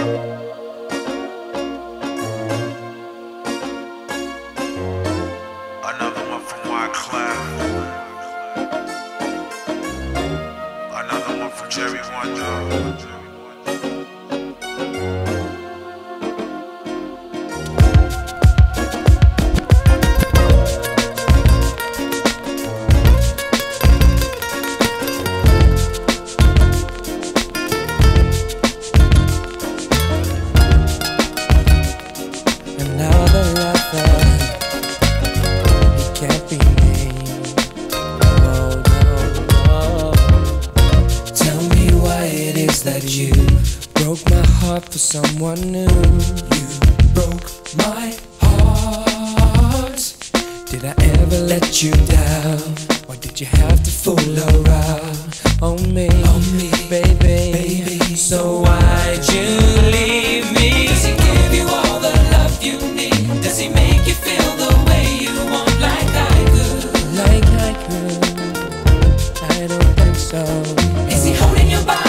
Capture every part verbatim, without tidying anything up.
Another one from Whittman. Another one from Jerry Wonda. That you broke my heart for someone new. You broke my heart. Did I ever let you down? Or did you have to fool around on me, on me baby, baby? So why'd you leave me? Does he give you all the love you need? Does he make you feel the way you want like I could? Like I could? I don't think so. Is he holding your body?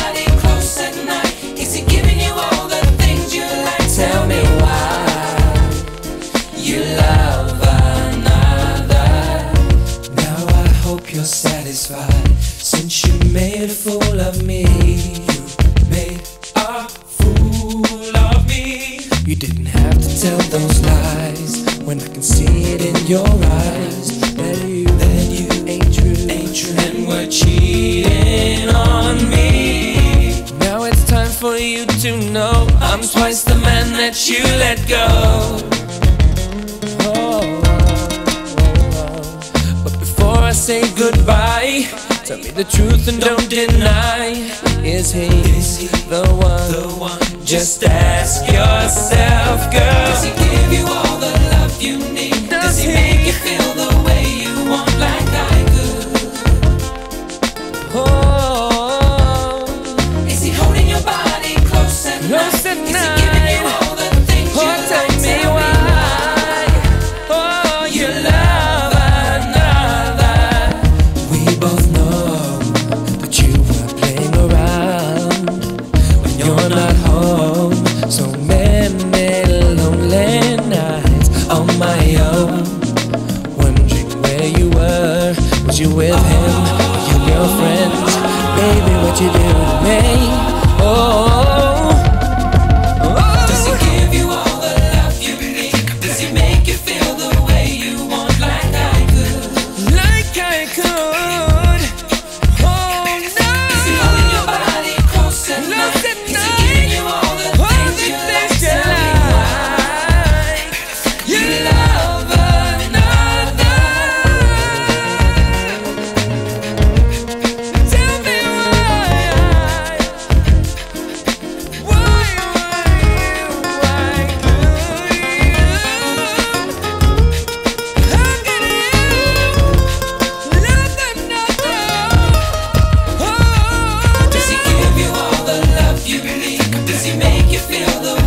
Tell me why you love another. Now I hope you're satisfied, since you made a fool of me. You made a fool of me. You didn't have to tell those lies, when I can see it in your eyes that you, that you ain't true, ain't true, and were cheating on me. Now it's time for you to know I'm twice the man that you let go. Oh, oh, oh. But before I say goodbye, tell me the truth and don't deny. Is he, is he the one? The one? Just ask yourself, girl. Does he give you all the love you need? Does, Does he, he make you feel the way you want like I could? Oh, is he holding your body close at night? Close at night. Was you with him, your girlfriends? Baby, what you do to me? Oh, oh. Does he give you all the love you need? Does he make you feel the way you want like I could? Like I could? Oh no. Is he holding your body close at night? Is he giving you all the things you like? Tell me why you love another. Does he give you all the love you need? Does he make you feel the